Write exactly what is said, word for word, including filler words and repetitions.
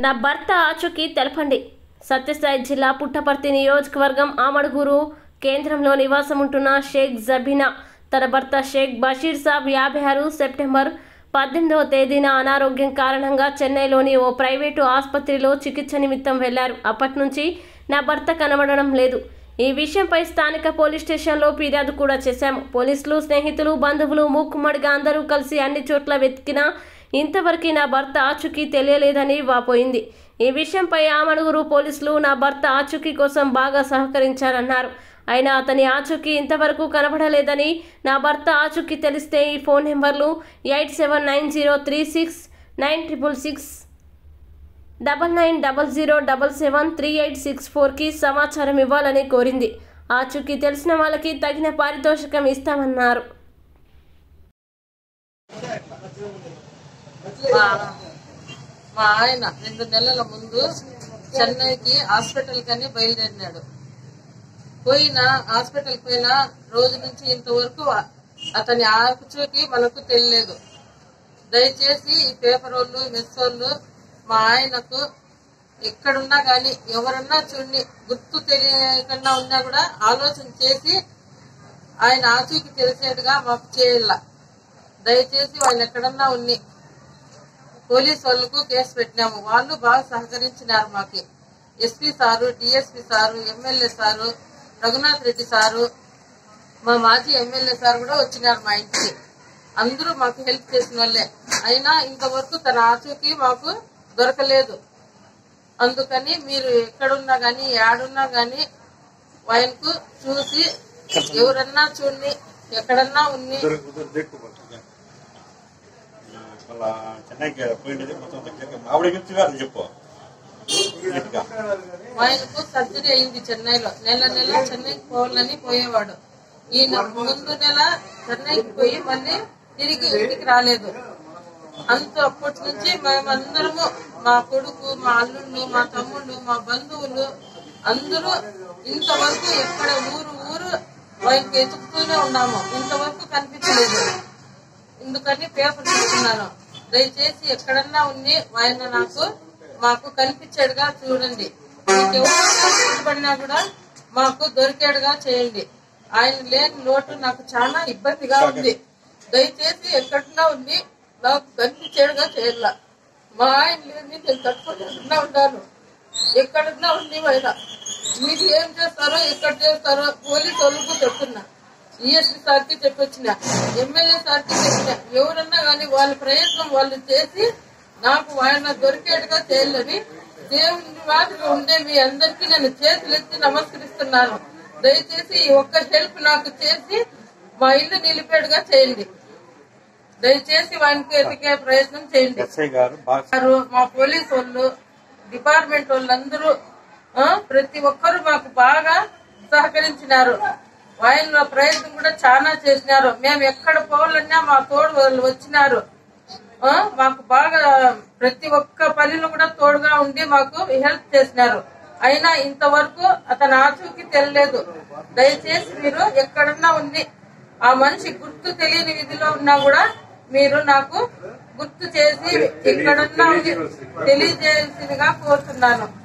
నా భర్త ఆచూకీ తెలపండి. సత్యసాయి జిల్లా పుట్టపర్తి నియోజకవర్గం ఆమడుగురు కేంద్రంలో నివాసం ఉంటున్న షేక్ జబీనా తన భర్త షేక్ బషీర్ సాబ్ యాభై ఆరు సెప్టెంబర్ పద్దెనిమిదవ తేదీన అనారోగ్యం కారణంగా చెన్నైలోని ఓ ప్రైవేటు ఆసుపత్రిలో చికిత్స నిమిత్తం వెళ్లారు. అప్పటి నుంచి నా భర్త కనబడడం లేదు. ఈ విషయంపై స్థానిక పోలీస్ స్టేషన్లో ఫిర్యాదు కూడా చేశాము. పోలీసులు, స్నేహితులు, బంధువులు మూకుమ్మడిగా అందరూ కలిసి అన్ని చోట్ల వెతికినా ఇంతవరకు నా భర్త ఆచూకీ తెలియలేదని వాపోయింది. ఈ విషయంపై ఆమడుగురు పోలీసులు నా భర్త ఆచూకీ కోసం బాగా సహకరించారన్నారు. అయినా అతని ఆచూకీ ఇంతవరకు కనబడలేదని, నా భర్త ఆచూకీ తెలిస్తే ఈ ఫోన్ నెంబర్లు eight seven nine zero three six nine triple six double nine double zero double seven three eight six ఫోర్కి సమాచారం ఇవ్వాలని కోరింది. ఆచూకీ తెలిసిన వాళ్ళకి తగిన పారితోషికం ఇస్తామన్నారు. మా ఆయన రెండు నెలల ముందు చెన్నైకి హాస్పిటల్ కని బయలుదేరినాడు. పోయిన హాస్పిటల్ పోయిన రోజు నుంచి ఇంతవరకు అతని ఆచూకీ మనకు తెలియలేదు. దయచేసి ఈ పేపర్ వాళ్ళు, మెస్ వాళ్ళు మా ఆయనకు ఎక్కడున్నా గాని ఎవరన్నా చూడండి, గుర్తు తెలియకుండా ఉన్నా కూడా ఆలోచన చేసి ఆయన ఆచూకీ తెలిసేట్టుగా మాకు చేయాల. దయచేసి ఆయన ఎక్కడన్నా ఉన్ని పోలీసు వాళ్ళకు కేసు పెట్టినాము. వాళ్ళు బాగా సహకరించినారు మాకి. SP sir, DSP sir, MLA sir, Raghunath Reddy sir, మా మాజీ ఎమ్మెల్యే సార్ కూడా వచ్చినారు మా ఇంటికి. అందరూ మాకు హెల్ప్ చేసిన వాళ్ళే. అయినా ఇంతవరకు తన ఆచూకీ మాకు దొరకలేదు. అందుకని మీరు ఎక్కడున్నా గాని ఏడున్నా గాని ఆయనకు చూసి ఎవరన్నా చూడండి, ఎక్కడన్నా ఉన్ని ఆయనకు సర్జరీ అయింది చెన్నైలో. నెల నెల చెన్నైకి పోవాలని పోయేవాడు. ఈయన ముందు నెల చెన్నైకి పోయి మళ్ళీ తిరిగి ఇంటికి రాలేదు. అంత అప్పటి నుంచి మేమందరము, మా కొడుకు, మా అల్లుళ్ళు, మా తమ్ముళ్ళు, మా బంధువులు అందరూ ఇంతవరకు ఎక్కడ ఊరు ఊరు ఆయనకి ఎతుకుతూనే ఉన్నాము. ఇంతవరకు కనిపించలేదు. ఎందుకని పేపర్ చూస్తున్నాను. దయచేసి ఎక్కడన్నా ఉండి ఆయన నాకు మాకు కనిపించేడుగా చూడండి. మీకు ఎవరు పడినా కూడా మాకు దొరికేడుగా చేయండి. ఆయన లేని లోటు నాకు చాలా ఇబ్బందిగా ఉంది. దయచేసి ఎక్కడన్నా ఉండి నాకు కనిపించేడుగా చేయాల. మా ఆయన లేని నేను తట్టుకోలేకుండా ఉన్నాను. ఎక్కడన్నా ఉండి ఆయన మీరు ఏం చేస్తారో, ఎక్కడ చేస్తారో పోలీసు వాళ్ళకు చెప్తున్నా, ఈఎస్పీ సార్కి చెప్పొచ్చిన, ఎమ్మెల్యే సార్కి చెప్పిన, ఎవరన్నా కానీ వాళ్ళ ప్రయత్నం వాళ్ళు చేసి నాకు ఆయన దొరికేట్టుగా చేయాలని దేవుని మాదిరిగా ఉండే మీ అందరికీ నేను చేతులెత్తి నమస్కరిస్తున్నాను. దయచేసి ఈ ఒక్క హెల్ప్ నాకు చేసి మా ఇల్లు నిలిపేట్టుగా చేయండి. దయచేసి వానికి ఎదిగే ప్రయత్నం చేయండి. మా పోలీసు వాళ్ళు, డిపార్ట్మెంట్ వాళ్ళందరూ ప్రతి ఒక్కరు మాకు బాగా సహకరించినారు. ఆయన ప్రయత్నం కూడా చాలా చేసినారు. మేము ఎక్కడ పోవాలన్నా మా తోడు వాళ్ళు వచ్చినారు. మాకు బాగా ప్రతి ఒక్క పనిలో కూడా తోడుగా ఉండి మాకు హెల్ప్ చేసినారు. అయినా ఇంతవరకు అతని ఆచూకీ తెలియలేదు. దయచేసి మీరు ఎక్కడన్నా ఉంది, ఆ మనిషి గుర్తు తెలియని విధిలో ఉన్నా కూడా మీరు నాకు గుర్తు చేసి ఎక్కడన్నా ఉంది తెలియజేయాల్సిందిగా కోరుతున్నాను.